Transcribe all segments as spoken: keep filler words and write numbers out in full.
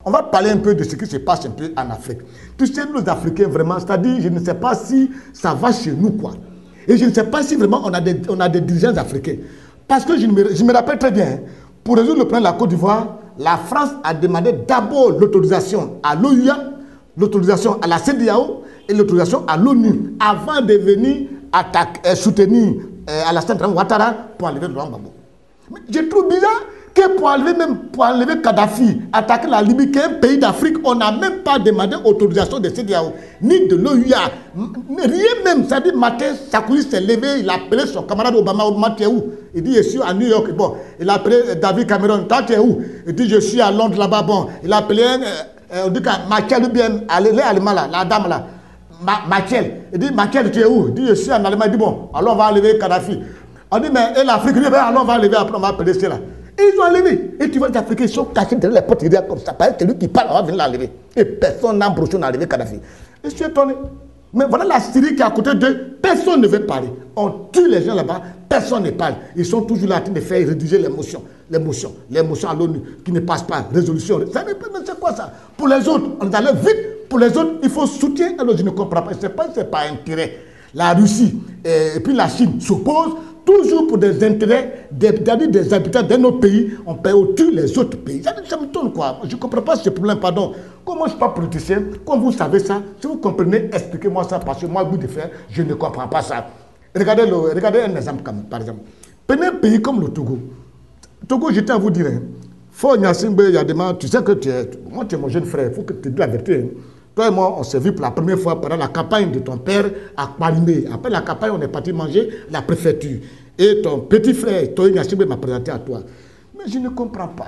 On va parler un peu de ce qui se passe un peu en Afrique. Tu sais, nous Africains, vraiment, c'est-à-dire, je ne sais pas si ça va chez nous, quoi. Et je ne sais pas si vraiment on a des, on a des dirigeants africains. Parce que je me, je me rappelle très bien, pour résoudre le problème de la Côte d'Ivoire, la France a demandé d'abord l'autorisation à l'O U A, l'autorisation à la C E D E A O et l'autorisation à l'ONU avant de venir attaquer, euh, soutenir euh, Alassane Ouattara pour enlever Laurent Gbagbo. Mais je trouve bizarre que pour enlever, même, pour enlever Kadhafi, attaquer la Libye, qui est un pays d'Afrique, on n'a même pas demandé autorisation de C E D E A O, ni de l'O U A. Rien même, ça dit, Matin Sakouli s'est levé, il a appelé son camarade Obama, Obama, tu es où? Il dit, je suis à New York. Bon, il a appelé David Cameron, toi, tu es où? Il dit, je suis à Londres là-bas. Bon, il a appelé, euh, on dit que Machel, ou bien, l'Allemand là, la dame là, Ma, Machel. Il dit, Machel, tu es où? Il dit, je suis en Allemagne. Il dit, bon, alors on va enlever Kadhafi. On dit, mais et l'Afrique, il dit, alors on va enlever, après on va appeler cela. Et ils ont enlevé. Et tu vois, les Africains sont cachés derrière les portes comme ça. C'est lui qui parle, on va venir l'enlever. Et personne n'a broché, on a enlevé Kadhafi. Et je suis étonné. Mais voilà la Syrie qui est à côté d'eux. Personne ne veut parler. On tue les gens là-bas, personne ne parle. Ils sont toujours là en train de faire rédiger les motions. Les motions. Les motions à l'ONU qui ne passent pas. Résolution. Ça, mais c'est quoi ça? Pour les autres, on est allé vite. Pour les autres, il faut soutien. Alors je ne comprends pas. Ce n'est pas, pas intérêt. La Russie et, et puis la Chine s'opposent. Toujours pour des intérêts des, des habitants de nos pays, on paye au-dessus les autres pays. Ça, ça me tourne quoi. Je ne comprends pas ce problème, pardon. Comme moi je ne suis pas politicien, comme vous savez ça, si vous comprenez, expliquez-moi ça parce que moi, goût de faire, je ne comprends pas ça. Regardez, le, regardez un exemple, comme, par exemple. Prenez un pays comme le Togo. Togo, je tiens à vous dire, hein, faut Nyassimbe, il y a des gens, tu sais que tu es, moi tu es mon jeune frère, il faut que tu te dises la vérité. Hein. Toi et moi, on s'est vu pour la première fois pendant la campagne de ton père à Kwalimé. Après la campagne, on est parti manger la préfecture. Et ton petit frère, Toye Nyassimbe, m'a présenté à toi. Mais je ne comprends pas.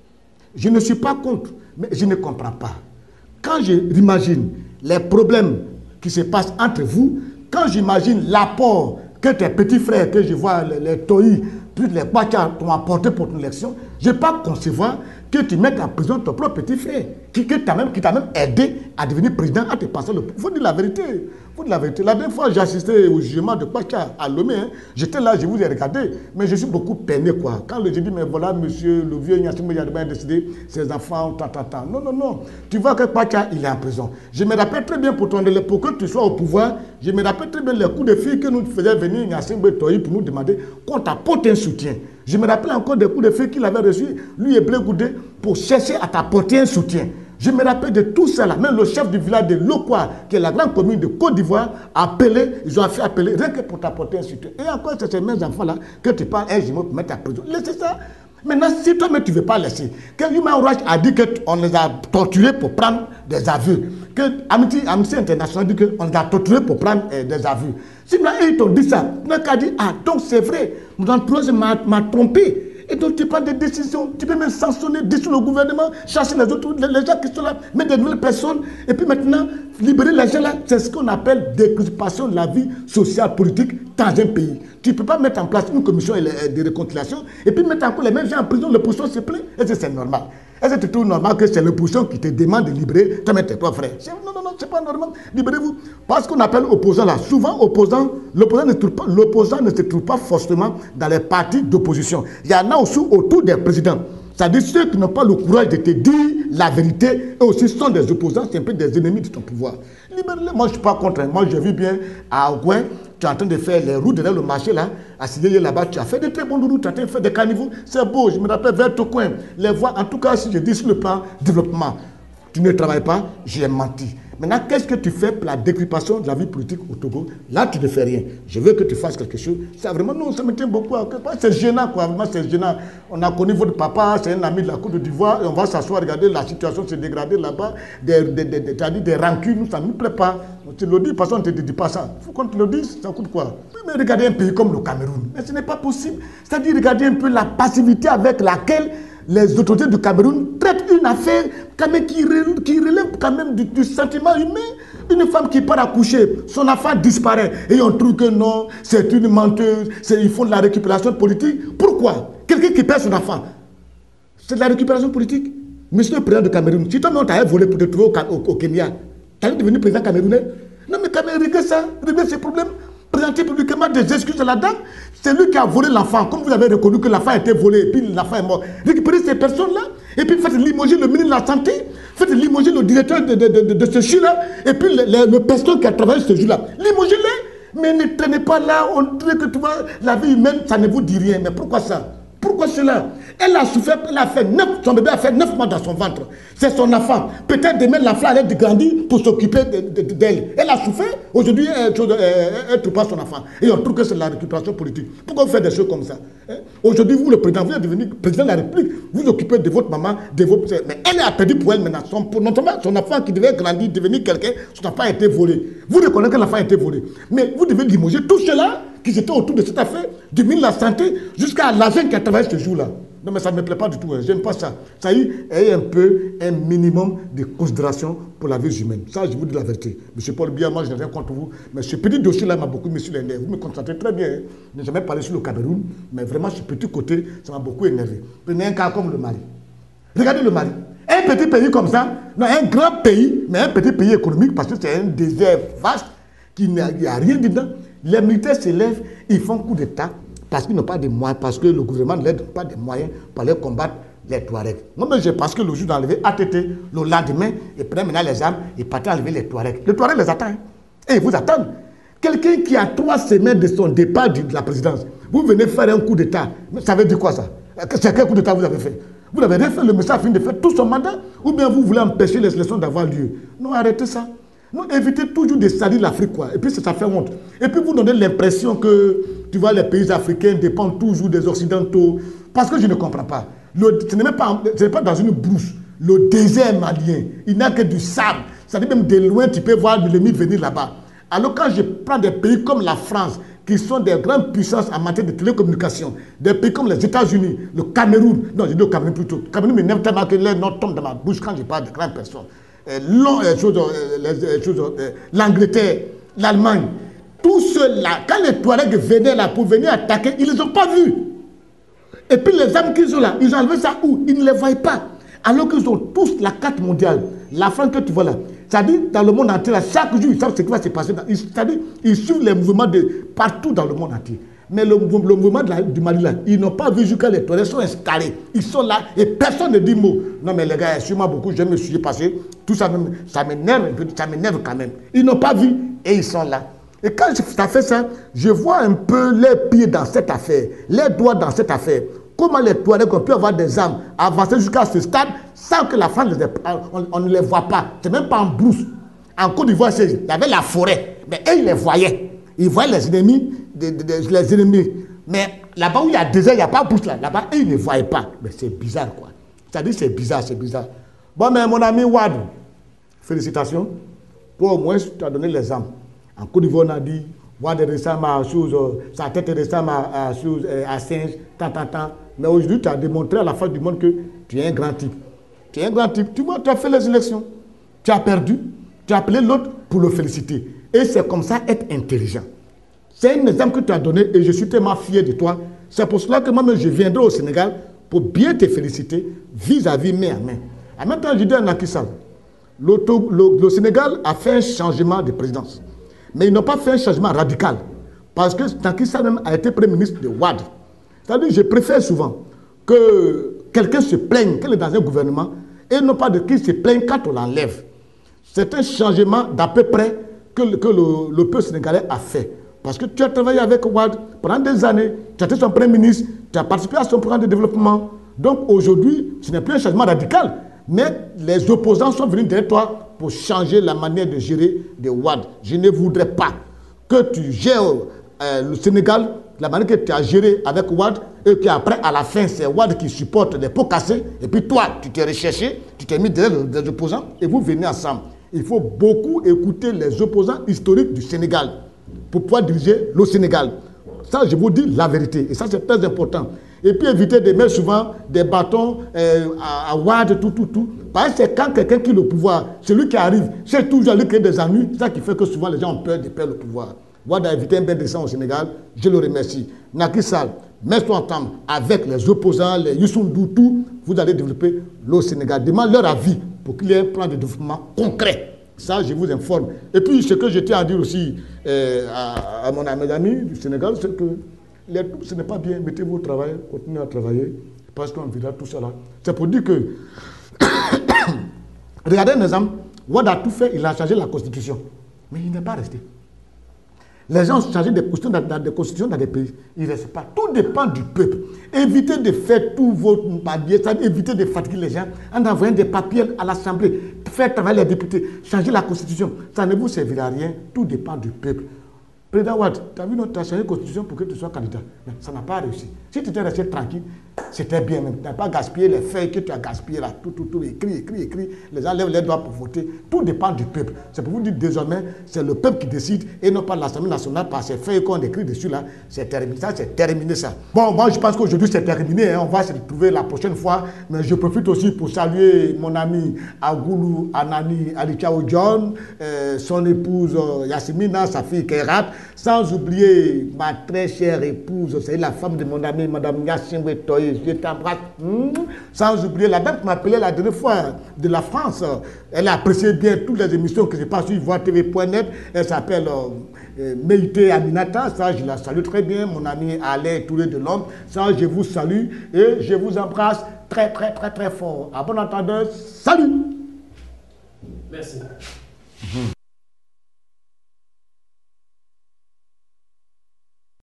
Je ne suis pas contre, mais je ne comprends pas. Quand j'imagine les problèmes qui se passent entre vous, quand j'imagine l'apport que tes petits frères, que je vois, les, les Toyi, plus les Kwacha t'ont apporté pour ton élection, je ne peux pas concevoir que tu mettes en prison ton propre petit frère, qui, qui t'a même, même aidé à devenir président, à te passer le... Il faut dire la vérité. Faut dire la vérité. La dernière fois, j'ai assisté au jugement de Kwacha à Lomé. Hein. J'étais là, je vous ai regardé, mais je suis beaucoup peiné, quoi. Quand j'ai dit, mais voilà, monsieur, le vieux Nyassimbe Yadema a décidé, ses enfants, tant, tant, tant. Non, non, non. Tu vois que Kwacha, il est en prison. Je me rappelle très bien, pour, ton, pour que tu sois au pouvoir, je me rappelle très bien les coups de fil que nous faisions venir Nyassimbe Toyi pour nous demander qu'on t'apporte un soutien. Je me rappelle encore des coups de fil qu'il avait reçus, lui et Blé Goudé, pour chercher à t'apporter un soutien. Je me rappelle de tout cela. Même le chef du village de Lokwa, qui est la grande commune de Côte d'Ivoire, a appelé, ils ont fait appeler, rien que pour t'apporter un soutien. Et encore, c'est ces mêmes enfants-là que tu parles un jumeau pour mettre à prison. Laissez ça. Maintenant, si toi-même tu ne veux pas laisser, que Human Rights a dit qu'on les a torturés pour prendre des aveux, que Amnesty, Amnesty International dit qu'on les a torturés pour prendre euh, des aveux. Si maintenant ils t'ont dit ça, tu n'as qu'à dire, ah, donc c'est vrai, mon entourage m'a trompé. Et donc tu prends des décisions, tu peux même sanctionner, dissoudre le gouvernement, chasser les autres, les, les gens qui sont là, mettre de nouvelles personnes, et puis maintenant, libérer les gens là, c'est ce qu'on appelle décrispation de la vie sociale, politique dans un pays. Tu ne peux pas mettre en place une commission de réconciliation, et puis mettre encore les mêmes gens en prison, l'opposition se plaint. Est-ce que c'est normal? Est-ce que tu trouves normal que c'est l'opposition qui te demande de libérer toi-même tes propres frères? Non, non, non, c'est pas normal. Libérez-vous. Parce qu'on appelle opposant là. Souvent, opposant, l'opposant ne, ne se trouve pas forcément dans les partis d'opposition. Il y en a aussi autour des présidents. C'est-à-dire ceux qui n'ont pas le courage de te dire la vérité, et aussi sont des opposants, c'est un peu des ennemis de ton pouvoir. Libérez-les. Moi, je ne suis pas contre. Moi, je vis bien à Ouin. Tu es en train de faire les routes derrière le marché là, à Signé là-bas, tu as fait de très bonnes routes, tu as en train de faire des caniveaux, c'est beau, je me rappelle vers ton coin, les voies, en tout cas, si je dis sur le plan développement, tu ne travailles pas, j'ai menti. Maintenant, qu'est-ce que tu fais pour la décryptation de la vie politique au Togo? Là, tu ne fais rien. Je veux que tu fasses quelque chose. Ça vraiment, non, ça me tient beaucoup à cœur. C'est gênant, quoi. Vraiment, c'est gênant. On a connu votre papa, c'est un ami de la Côte d'Ivoire, et on va s'asseoir, regarder la situation se dégrader là-bas. Des, des, des, des, des, des rancunes, ça ne nous plaît pas. Tu le dis, personne ne te dit pas ça. Il faut qu'on te le dise, ça coûte quoi? Mais regardez un pays comme le Cameroun. Mais ce n'est pas possible. C'est-à-dire, regardez un peu la passivité avec laquelle les autorités du Cameroun traitent une affaire quand même qui, relève, qui relève quand même du, du sentiment humain. Une femme qui part accoucher, son enfant disparaît. Et on trouve que non, c'est une menteuse, ils font de la récupération politique. Pourquoi? Quelqu'un qui perd son enfant, c'est de la récupération politique. Monsieur le président du Cameroun, si toi non t'avais volé pour te trouver au, au, au Kenya, t'allais devenir président camerounais? Non mais quand même, réglez ça, réglez ces problèmes. Présenter publiquement des excuses à la dame. C'est lui qui a volé l'enfant. Comme vous avez reconnu que l'enfant a été volé et puis l'enfant est mort. Récupérez ces personnes-là et puis faites limoger le ministre de la Santé. Faites limoger le directeur de, de, de, de, de ce jus-là, et puis le, le, le pasteur qui a travaillé ce jus-là. Limogez-les, mais ne traînez pas là, on dirait que tu vois, la vie humaine, ça ne vous dit rien. Mais pourquoi ça? Pourquoi cela? Elle a souffert, elle a fait neuf, son bébé a fait neuf mois dans son ventre. C'est son enfant. Peut-être demain l'enfant allait grandir pour s'occuper d'elle. De, de, de, elle a souffert. Aujourd'hui, elle ne trouve pas son enfant. Et on trouve que c'est la récupération politique. Pourquoi vous faites des choses comme ça? Aujourd'hui, vous, le président, vous êtes devenu président de la République. Vous vous occupez de votre maman, de vos... Mais elle a perdu pour elle maintenant. Son, pour, notamment son enfant qui devait grandir, devenir quelqu'un, son enfant a été volé. Vous reconnaissez que l'enfant a été volé. Mais vous devez limoger tout cela qui étaient autour de cette affaire, du ministre de la Santé jusqu'à l'agent qui a travaillé ce jour-là. Non, mais ça ne me plaît pas du tout. Hein. J'aime pas ça. Ça y est, ayez un peu, un minimum de considération pour la vie humaine. Ça, je vous dis la vérité. Monsieur Paul Biya, moi, je n'ai rien contre vous. Mais ce petit dossier-là m'a beaucoup mis sur les nerfs. Vous me concentrez très bien. Hein. Je n'ai jamais parlé sur le Cameroun. Mais vraiment, ce petit côté, ça m'a beaucoup énervé. Prenez un cas comme le Mali. Regardez le Mali. Un petit pays comme ça, non, un grand pays, mais un petit pays économique, parce que c'est un désert vaste, qui n'y a, a rien dedans. Les militaires se lèvent, ils font coup d'État parce qu'ils n'ont pas de moyens, parce que le gouvernement ne leur donne pas de moyens pour aller combattre les Touaregs. Moi, je pense que le jour d'enlever A T T, le lendemain, ils prennent maintenant les armes et partent enlever les Touaregs. Les Touaregs les attendent. Et ils vous attendent. Quelqu'un qui a trois semaines de son départ de la présidence, vous venez faire un coup d'État. Ça veut dire quoi ça? C'est quel coup d'État vous avez fait? Vous n'avez rien fait, le monsieur a fini de faire tout son mandat, ou bien vous voulez empêcher les élections d'avoir lieu? Non, arrêtez ça. Non, évitez toujours de salir l'Afrique, quoi. Et puis ça fait honte. Et puis vous donnez l'impression que, tu vois, les pays africains dépendent toujours des Occidentaux. Parce que je ne comprends pas. Le, ce n'est même pas, pas dans une brousse. Le désert malien, il n'a que du sable. Ça dit même de loin, tu peux voir l'ennemi venir là-bas. Alors quand je prends des pays comme la France, qui sont des grandes puissances en matière de télécommunications, des pays comme les États-Unis, le Cameroun, non, je dis au Cameroun plutôt. Le Cameroun m'énerve tellement que les noms tombent dans ma bouche quand je parle de grandes personnes. L'Angleterre, l'Allemagne, tous ceux-là, quand les Touaregs venaient là pour venir attaquer, ils ne les ont pas vus. Et puis les armes qu'ils ont là, ils ont enlevé ça où? Ils ne les voient pas. Alors qu'ils ont tous la carte mondiale. La France que tu vois là, c'est-à-dire dans le monde entier, là, chaque jour, ils savent ce qui va se passer. C'est-à-dire ils suivent les mouvements de partout dans le monde entier. Mais le, le mouvement de la, du Mali là, ils n'ont pas vu jusqu'à les Touaregs sont installés. Ils sont là et personne ne dit mot. Non mais les gars, sûrement beaucoup, je me suis passé. Tout ça, ça m'énerve, ça m'énerve quand même. Ils n'ont pas vu et ils sont là. Et quand ça fait ça, je vois un peu les pieds dans cette affaire, les doigts dans cette affaire. Comment les Touaregs ont pu avoir des armes, avancer jusqu'à ce stade sans que la France, les, on, on ne les voit pas. C'est même pas en brousse. En Côte d'Ivoire, il y avait la forêt, mais eux, ils les voyaient. Ils voyaient les ennemis, de, de, de, les ennemis. Mais là-bas où il y a désert, il n'y a pas de brousse là. Là-bas, eux, ils ne voyaient pas. Mais c'est bizarre, quoi. C'est-à-dire, c'est bizarre, c'est bizarre. Bon, mais mon ami Wad, félicitations. Pour au moins, tu as donné les armes. En Côte d'Ivoire, on a dit, Wad ressemble à chose, sa tête ressemble à, à, chose, à singe, tant, tant, tant. Mais aujourd'hui, tu as démontré à la face du monde que tu es un grand type. Tu es un grand type. Tu vois, tu as fait les élections. Tu as perdu. Tu as appelé l'autre pour le féliciter. Et c'est comme ça être intelligent. C'est un exemple que tu as donné et je suis tellement fier de toi. C'est pour cela que moi-même, je viendrai au Sénégal pour bien te féliciter vis-à-vis main à main. En même temps, je dis à Macky Sall, le, le, le Sénégal a fait un changement de présidence. Mais ils n'ont pas fait un changement radical. Parce que Macky Sall même a été Premier ministre de Wade. C'est-à-dire, je préfère souvent que quelqu'un se plaigne, qu'il est dans un gouvernement, et non pas de qui se plaigne quand on l'enlève. C'est un changement d'à peu près que, le, que le, le peuple sénégalais a fait. Parce que tu as travaillé avec Wade pendant des années, tu as été son Premier ministre, tu as participé à son programme de développement. Donc aujourd'hui, ce n'est plus un changement radical, mais les opposants sont venus derrière toi pour changer la manière de gérer de Wade. Je ne voudrais pas que tu gères euh, le Sénégal la manière que tu as géré avec Wade et qu'après, à la fin, c'est Wade qui supporte les pots cassés. Et puis toi, tu t'es recherché, tu t'es mis derrière les opposants et vous venez ensemble. Il faut beaucoup écouter les opposants historiques du Sénégal pour pouvoir diriger le Sénégal. Ça, je vous dis la vérité. Et ça, c'est très important. Et puis éviter de mettre souvent des bâtons euh, à, à Wade, tout, tout, tout. Parce que c'est quand quelqu'un qui a le pouvoir, celui qui arrive, c'est toujours lui qui a des ennuis. C'est ça qui fait que souvent les gens ont peur de perdre le pouvoir. Wade a évité un bain de sang au Sénégal, je le remercie. Macky Sall, mets-toi ensemble avec les opposants, les Youssou N'Dour, tout, vous allez développer le Sénégal. Demande leur avis pour qu'il y ait un plan de développement concret. Ça, je vous informe. Et puis, ce que je tiens à dire aussi euh, à, à, mon, à mes amis du Sénégal, c'est que les, ce n'est pas bien. Mettez-vous au travail, continuez à travailler, parce qu'on verra tout ça là. C'est pour dire que Regardez un exemple. Wade a tout fait, il a changé la constitution. Mais il n'est pas resté. Les gens ont changé des constitutions dans, dans des constitutions dans des pays. Ils ne restent pas. Tout dépend du peuple. Évitez de faire tout votre papier, évitez de fatiguer les gens en envoyant des papiers à l'Assemblée. Faire travailler les députés, changer la constitution. Ça ne vous servira à rien. Tout dépend du peuple. Président Wade, tu as vu notre changé la constitution pour que tu sois candidat. Mais ça n'a pas réussi. Si tu étais resté tranquille, c'était bien. Tu n'as pas gaspillé les feuilles que tu as gaspillées là. Tout, tout, tout, écrit, écrit, écrit. Les gens lèvent les doigts pour voter. Tout dépend du peuple. C'est pour vous dire désormais, c'est le peuple qui décide et non pas l'Assemblée nationale par ces feuilles qu'on écrit dessus là. C'est terminé, ça, c'est terminé ça. Bon, moi je pense qu'aujourd'hui c'est terminé. Hein. On va se retrouver la prochaine fois. Mais je profite aussi pour saluer mon ami Agoulou Anani Alichao John, euh, son épouse euh, Yasmina, sa fille Kerat. Sans oublier ma très chère épouse, c'est la femme de mon ami, Madame Yassimwe Toye, je t'embrasse. Mmh. Sans oublier la dame qui m'appelait la dernière fois de la France. Elle a apprécié bien toutes les émissions que je passe sur voix T V point net. Elle s'appelle euh, euh, Meïté Aminata. Ça, je la salue très bien. Mon ami Alain Touré de l'Homme. Ça, je vous salue et je vous embrasse très, très, très, très fort. À bon entendeur, salut. Merci. Mmh.